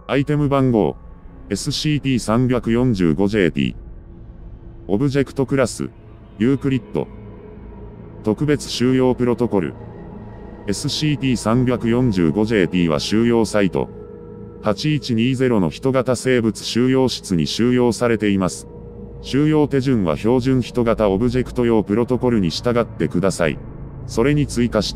アイテム番号 SCP-345JT オブジェクトクラスユークリッド特別収容プロトコル SCP-345JT は収容サイト8120の人型生物収容室に収容されています。収容手順は標準人型オブジェクト用プロトコルに従ってください。それに追加して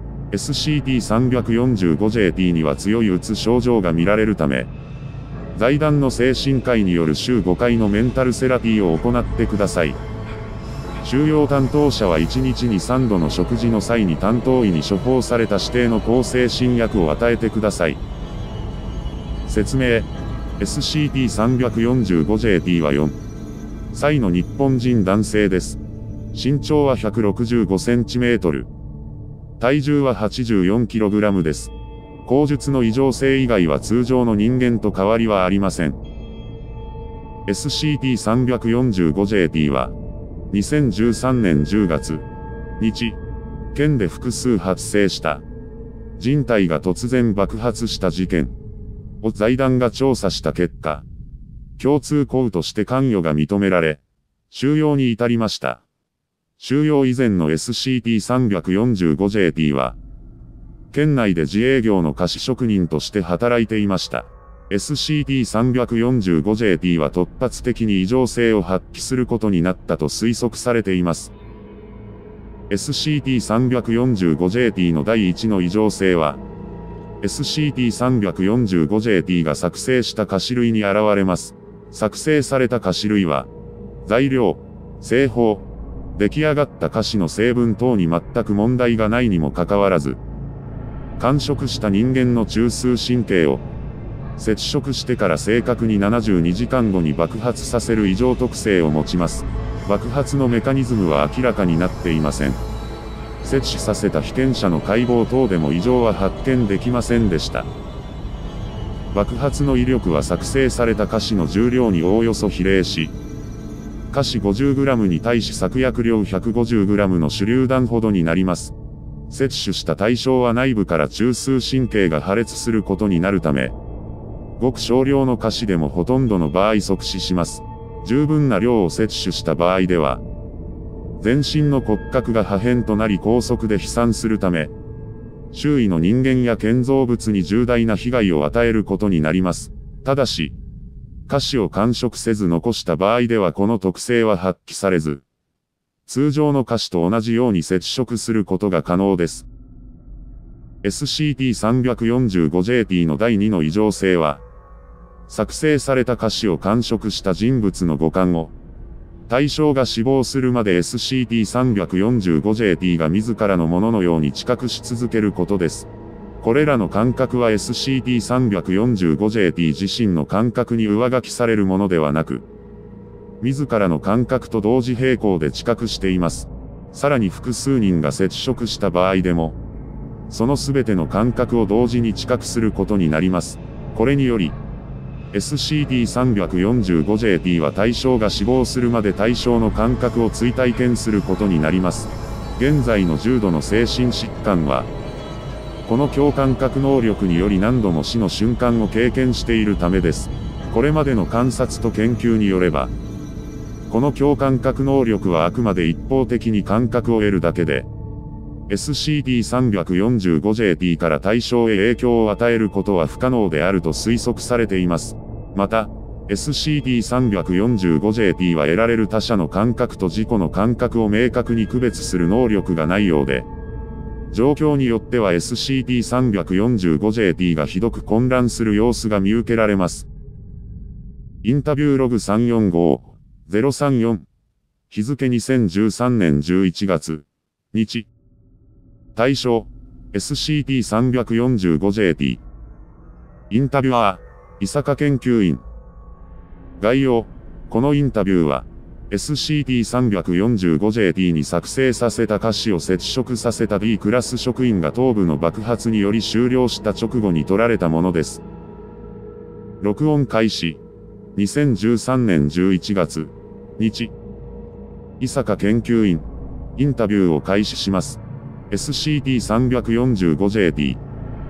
、SCP-345JT には強いうつ症状が見られるため、財団の精神科医による週5回のメンタルセラピーを行ってください。収容担当者は1日に3度の食事の際に担当医に処方された指定の向精神薬を与えてください。説明 SCP-345JT は4歳の日本人男性です。身長は 165cm。体重は 84kg です。口述の異常性以外は通常の人間と変わりはありません。SCP-345JT は、2013年10月、日、県で複数発生した、人体が突然爆発した事件を財団が調査した結果、共通項として関与が認められ、収容に至りました。収容以前の SCP-345JT は、県内で自営業の菓子職人として働いていました。SCP-345JT は突発的に異常性を発揮することになったと推測されています。SCP-345JT の第1の異常性は、SCP-345JT が作成した菓子類に現れます。作成された菓子類は、材料、製法、出来上がった菓子の成分等に全く問題がないにもかかわらず、完食した人間の中枢神経を、接触してから正確に72時間後に爆発させる異常特性を持ちます。爆発のメカニズムは明らかになっていません。摂取させた被験者の解剖等でも異常は発見できませんでした。爆発の威力は作成された菓子の重量におおよそ比例し、菓子 50g に対し作薬量 150g の手榴弾ほどになります。摂取した対象は内部から中枢神経が破裂することになるため、ごく少量の菓子でもほとんどの場合即死します。十分な量を摂取した場合では、全身の骨格が破片となり高速で飛散するため、周囲の人間や建造物に重大な被害を与えることになります。ただし、菓子を完食せず残した場合ではこの特性は発揮されず、通常の菓子と同じように接触することが可能です。SCP-345JT の第2の異常性は、作成された菓子を完食した人物の五感を、対象が死亡するまで SCP-345JT が自らのもののように知覚し続けることです。これらの感覚は SCP-345JT 自身の感覚に上書きされるものではなく、自らの感覚と同時並行で知覚しています。さらに複数人が接触した場合でも、そのすべての感覚を同時に知覚することになります。これにより、SCP-345JT は対象が死亡するまで対象の感覚を追体験することになります。現在の重度の精神疾患は、この共感覚能力により何度も死の瞬間を経験しているためです。これまでの観察と研究によれば、この共感覚能力はあくまで一方的に感覚を得るだけで、SCP-345JT から対象へ影響を与えることは不可能であると推測されています。また、SCP-345JT は得られる他者の感覚と自己の感覚を明確に区別する能力がないようで、状況によっては SCP-345JT がひどく混乱する様子が見受けられます。インタビューログ345-034日付2013年11月日対象 SCP-345JT インタビュアー伊坂研究員概要このインタビューは SCP-345JT に作成させた菓子を接触させた D クラス職員が頭部の爆発により終了した直後に撮られたものです。録音開始2013年11月日伊坂研究員インタビューを開始します。SCP-345JT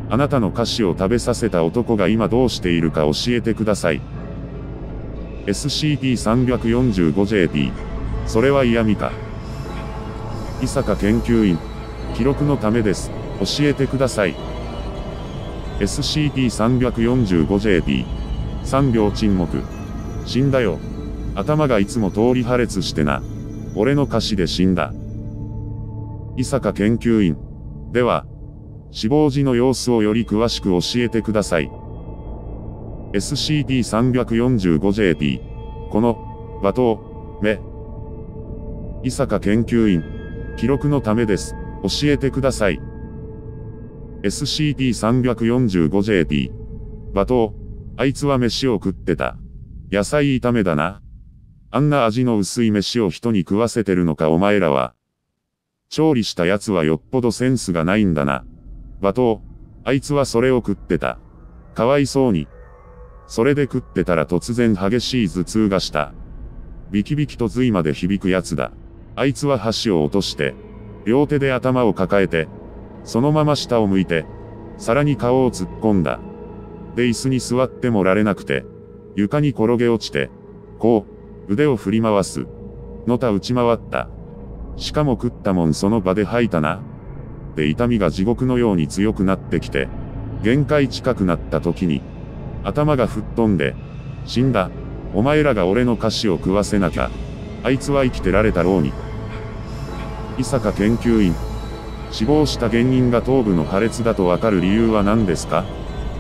あなたの菓子を食べさせた男が今どうしているか教えてください。SCP-345JP。それは嫌味か。伊坂研究員。記録のためです。教えてください。SCP-345JP。3秒沈黙。死んだよ。頭がいつも通り破裂してな。俺の菓子で死んだ。伊坂研究員。では、死亡時の様子をより詳しく教えてください。SCP-345JP。この、罵倒、目。伊坂研究員。記録のためです。教えてください。SCP-345JP。罵倒、あいつは飯を食ってた。野菜炒めだな。あんな味の薄い飯を人に食わせてるのかお前らは。調理した奴はよっぽどセンスがないんだな。罵倒、あいつはそれを食ってた。かわいそうに。それで食ってたら突然激しい頭痛がした。ビキビキと髄まで響くやつだ。あいつは箸を落として、両手で頭を抱えて、そのまま下を向いて、皿に顔を突っ込んだ。で椅子に座ってもられなくて、床に転げ落ちて、こう、腕を振り回す。のた打ち回った。しかも食ったもんその場で吐いたな。で痛みが地獄のように強くなってきて、限界近くなった時に、頭が吹っ飛んで、死んだ。お前らが俺の菓子を食わせなきゃ、あいつは生きてられたろうに。伊坂研究員。死亡した原因が頭部の破裂だとわかる理由は何ですか？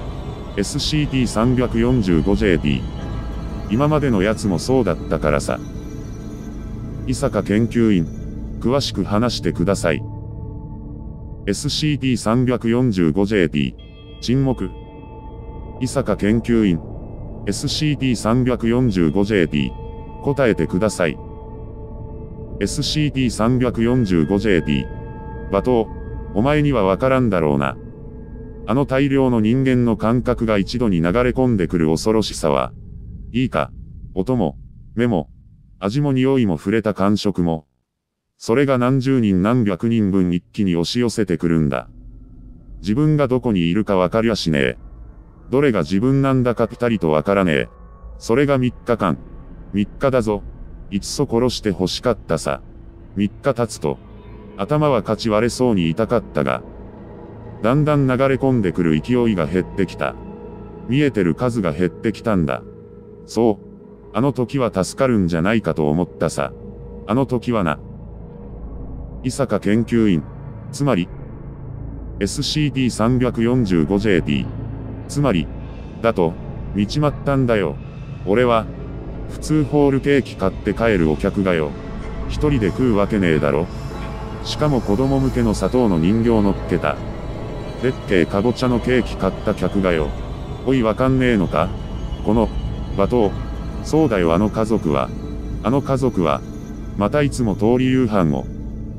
SCP-345JP。今までのやつもそうだったからさ。伊坂研究員。詳しく話してください。SCP-345JP。沈黙。伊坂研究員。SCP-345JP。答えてください。SCP-345JP。罵倒。お前にはわからんだろうな。あの大量の人間の感覚が一度に流れ込んでくる恐ろしさは。いいか。音も、目も、味も匂いも触れた感触も。それが何十人何百人分一気に押し寄せてくるんだ。自分がどこにいるかわかりゃしねえ。どれが自分なんだかぴたりとわからねえ。それが3日間。3日だぞ。いっそ殺して欲しかったさ。3日経つと、頭はかち割れそうに痛かったが、だんだん流れ込んでくる勢いが減ってきた。見えてる数が減ってきたんだ。そう。あの時は助かるんじゃないかと思ったさ。あの時はな。伊坂研究員。つまり、SCP-345JP。つまり、だと、見ちまったんだよ。俺は、普通ホールケーキ買って帰るお客がよ。一人で食うわけねえだろ。しかも子供向けの砂糖の人形乗っけた。でっけえかぼちゃのケーキ買った客がよ。おいわかんねえのか？この、罵倒。そうだよあの家族は。またいつも通り夕飯を。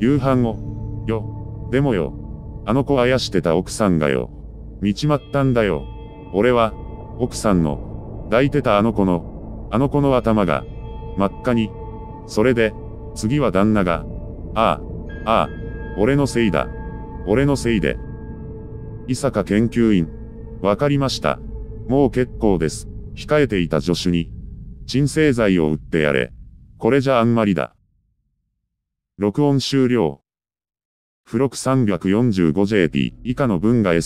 よ。でもよ。あの子あやしてた奥さんがよ。見ちまったんだよ。俺は、奥さんの、抱いてたあの子の頭が、真っ赤に。それで、次は旦那が、俺のせいで。伊坂研究員。わかりました。もう結構です。控えていた助手に、鎮静剤を打ってやれ。これじゃあんまりだ。録音終了。付録 345JP 以下の文が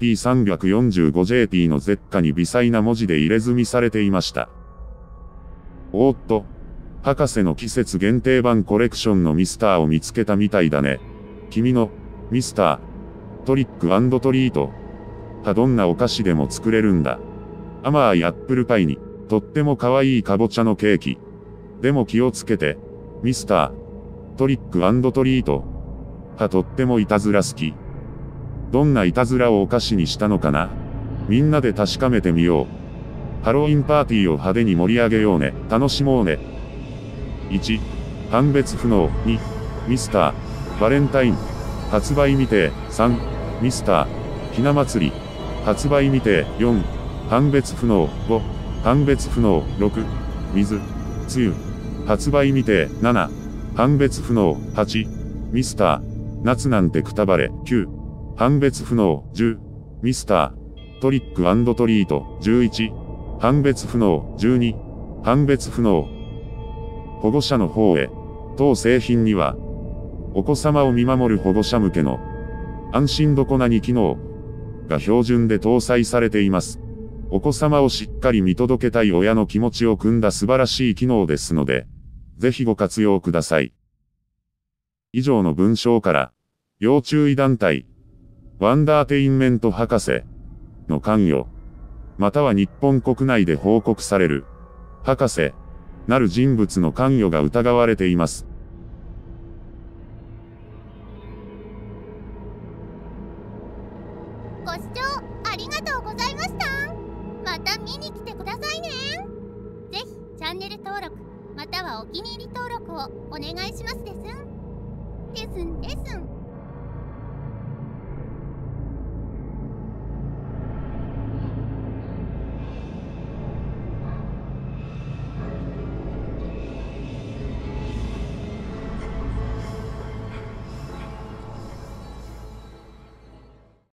SCP-345JP の舌下に微細な文字で入れ墨されていました。おーっと、博士の季節限定版コレクションのミスターを見つけたみたいだね。君の、ミスター、トリック&トリート。どんなお菓子でも作れるんだ。甘いアップルパイに、とっても可愛いかぼちゃのケーキ。でも気をつけて、ミスター、トリック&トリート。とってもいたずら好き。どんないたずらをお菓子にしたのかな？みんなで確かめてみよう。ハロウィンパーティーを派手に盛り上げようね。楽しもうね。1、判別不能。2、ミスター、バレンタイン。発売未定。3、ミスター、ひな祭り。発売未定。4、判別不能。5、判別不能。6、水、つゆ。発売未定。7、判別不能。8、ミスター、夏なんてくたばれ。9、判別不能。10、 ミスター、トリック&トリート、11、判別不能、12、判別不能。保護者の方へ、当製品には、お子様を見守る保護者向けの、安心どこなに機能が標準で搭載されています。お子様をしっかり見届けたい親の気持ちを汲んだ素晴らしい機能ですので、ぜひご活用ください。以上の文章から、要注意団体、ワンダーテインメント博士の関与、または日本国内で報告される、博士なる人物の関与が疑われています。 ご視聴ありがとうございました。また見に来てくださいね。ぜひチャンネル登録またはお気に入り登録をお願いしますですん。ですんですん。